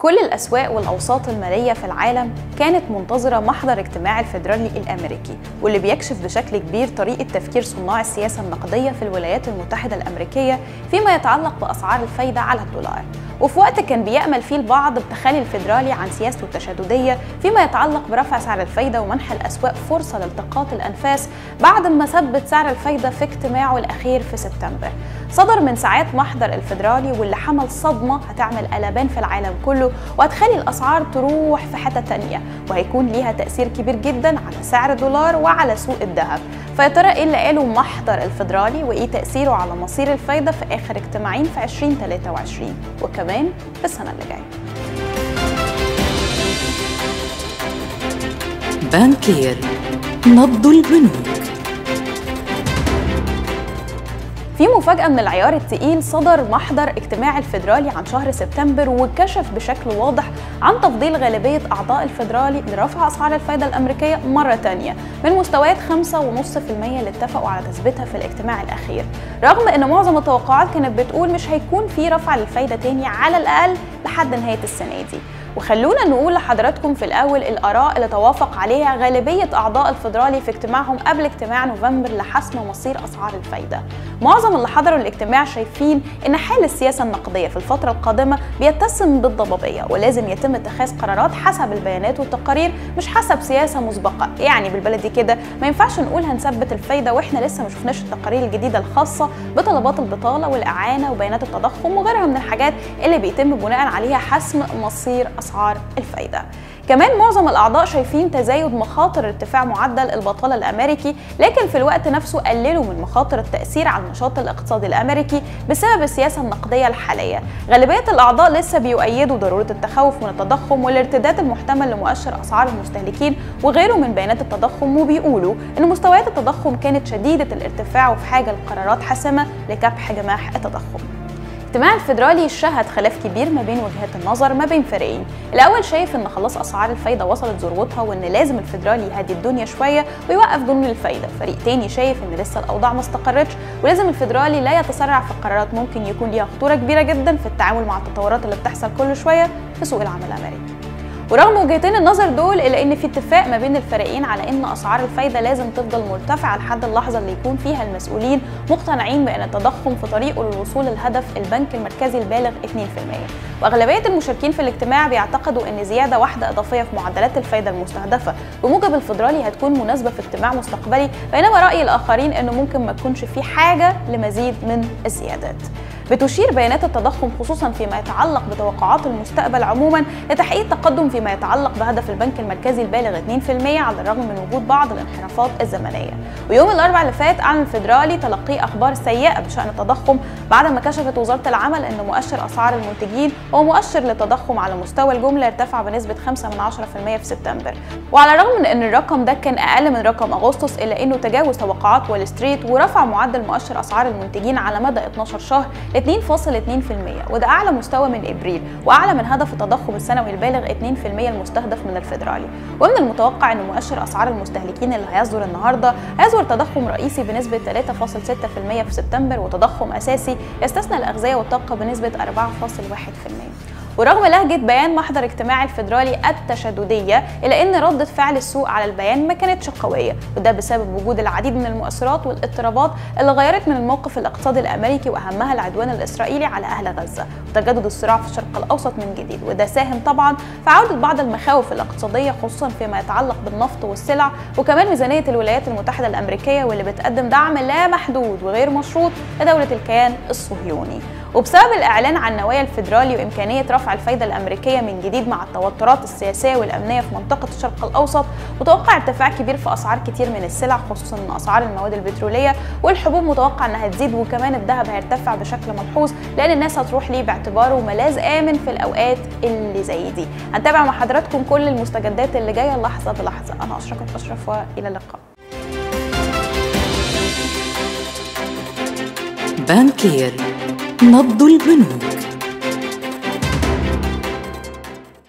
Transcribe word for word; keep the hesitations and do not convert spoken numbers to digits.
كل الأسواق والأوساط المالية في العالم كانت منتظرة محضر اجتماع الفيدرالي الأمريكي، واللي بيكشف بشكل كبير طريقة تفكير صناع السياسة النقدية في الولايات المتحدة الأمريكية فيما يتعلق بأسعار الفايدة على الدولار. وفي وقت كان بيأمل فيه البعض بتخلي الفيدرالي عن سياسته التشددية فيما يتعلق برفع سعر الفايدة ومنح الأسواق فرصة لالتقاط الأنفاس بعد ما ثبت سعر الفايدة في اجتماعه الأخير في سبتمبر. صدر من ساعات محضر الفيدرالي واللي حمل صدمة هتعمل قلبان في العالم كله وهتخلي الأسعار تروح في حتة تانية، وهيكون ليها تأثير كبير جدا على سعر الدولار وعلى سوق الذهب. فيا ترى ايه اللي قاله محضر الفيدرالي وايه تأثيره على مصير الفايدة في آخر اجتماعين في ألفين وثلاثة وعشرين وكمان في السنة اللي جاية؟ بانكير، نبض البنوك. في مفاجأة من العيار التقيل صدر محضر اجتماع الفيدرالي عن شهر سبتمبر، وكشف بشكل واضح عن تفضيل غالبية أعضاء الفيدرالي لرفع أسعار الفايدة الأمريكية مرة تانية من مستويات خمسة فاصلة خمسة بالمية اللي اتفقوا على تثبيتها في الاجتماع الأخير، رغم أن معظم التوقعات كانت بتقول مش هيكون في رفع للفايدة تاني على الأقل لحد نهاية السنة دي. وخلونا نقول لحضراتكم في الأول الآراء اللي توافق عليها غالبية أعضاء الفيدرالي في اجتماعهم قبل اجتماع نوفمبر لحسم مصير أسعار الفايدة. معظم اللي حضروا الاجتماع شايفين إن حال السياسة النقدية في الفترة القادمة بيتسم بالضبابية، ولازم يتم اتخاذ قرارات حسب البيانات والتقارير مش حسب سياسة مسبقة. يعني بالبلدي كده ما ينفعش نقول هنثبت الفايدة واحنا لسه ما شفناش التقارير الجديدة الخاصة بطلبات البطالة والإعانة وبيانات التضخم وغيرها من الحاجات اللي بيتم بناء عليها حسم مصير أسعار الفايدة. كمان معظم الأعضاء شايفين تزايد مخاطر ارتفاع معدل البطالة الأمريكي، لكن في الوقت نفسه قللوا من مخاطر التأثير على النشاط الاقتصادي الأمريكي بسبب السياسة النقدية الحالية. غالبية الأعضاء لسه بيؤيدوا ضرورة التخوف من التضخم والارتداد المحتمل لمؤشر أسعار المستهلكين وغيره من بيانات التضخم، وبيقولوا إن مستويات التضخم كانت شديدة الارتفاع وفي حاجة لقرارات حاسمة لكبح جماح التضخم. اجتماع الفيدرالي شهد خلاف كبير ما بين وجهات النظر ما بين فريقين. الاول شايف ان خلاص اسعار الفايده وصلت ذروتها وان لازم الفيدرالي يهدي الدنيا شويه ويوقف جنون الفايده. فريق تاني شايف ان لسه الاوضاع ما استقرتش ولازم الفيدرالي لا يتسرع في قرارات ممكن يكون ليها خطوره كبيره جدا في التعامل مع التطورات اللي بتحصل كل شويه في سوق العمل الامريكي. ورغم وجهتين النظر دول الا ان في اتفاق ما بين الفريقين على ان اسعار الفايده لازم تفضل مرتفعه لحد اللحظه اللي يكون فيها المسؤولين مقتنعين بان التضخم في طريقه للوصول للهدف البنك المركزي البالغ اثنين بالمية. واغلبيه المشاركين في الاجتماع بيعتقدوا ان زياده واحده اضافيه في معدلات الفايده المستهدفه بموجب الفيدرالي هتكون مناسبه في اجتماع مستقبلي، بينما راي الاخرين انه ممكن ما تكونش في حاجه لمزيد من الزيادات. بتشير بيانات التضخم خصوصا فيما يتعلق بتوقعات المستقبل عموما لتحقيق تقدم فيما يتعلق بهدف البنك المركزي البالغ اثنين بالمية على الرغم من وجود بعض الانحرافات الزمنيه. ويوم الاربعاء اللي فات اعلن الفيدرالي تلقي اخبار سيئه بشان التضخم بعد ما كشفت وزاره العمل ان مؤشر اسعار المنتجين هو مؤشر للتضخم على مستوى الجمله ارتفع بنسبه خمسة من عشرة بالمية في سبتمبر. وعلى الرغم من ان الرقم ده كان اقل من رقم اغسطس الا انه تجاوز توقعات وول ستريت ورفع معدل مؤشر اسعار المنتجين على مدى اثناشر شهر ل اثنين فاصلة اثنين بالمية، وده اعلى مستوى من ابريل واعلى من هدف التضخم السنوي البالغ اثنين بالمية المستهدف من الفيدرالي. ومن المتوقع ان مؤشر اسعار المستهلكين اللي هيصدر النهارده هيظهر تضخم رئيسي بنسبه ثلاثة فاصلة ستة بالمية في سبتمبر وتضخم اساسي يستثنى الاغذيه والطاقه بنسبه أربعة فاصلة واحد بالمية. ورغم لهجة بيان محضر اجتماع الفيدرالي التشددية إلا أن ردة فعل السوق على البيان ما كانتش قوية، وده بسبب وجود العديد من المؤثرات والاضطرابات اللي غيرت من الموقف الاقتصادي الأمريكي وأهمها العدوان الإسرائيلي على أهل غزة وتجدد الصراع في الشرق الأوسط من جديد، وده ساهم طبعا في عودة بعض المخاوف الاقتصادية خصوصا فيما يتعلق بالنفط والسلع، وكمان ميزانية الولايات المتحدة الأمريكية واللي بتقدم دعم لا محدود وغير مشروط لدولة الكيان الصهيوني. وبسبب الإعلان عن نوايا الفيدرالي وإمكانية رفع الفايدة الأمريكية من جديد مع التوترات السياسية والأمنية في منطقة الشرق الأوسط، متوقع ارتفاع كبير في أسعار كتير من السلع خصوصا أن أسعار المواد البترولية والحبوب متوقع أنها تزيد، وكمان الذهب هيرتفع بشكل ملحوظ لأن الناس هتروح ليه باعتباره ملاذ آمن في الأوقات اللي زي دي. هنتابع مع حضراتكم كل المستجدات اللي جاية لحظة بلحظة. أنا أشرقت أشرف وإلى اللقاء. بانكير، نبض البنوك.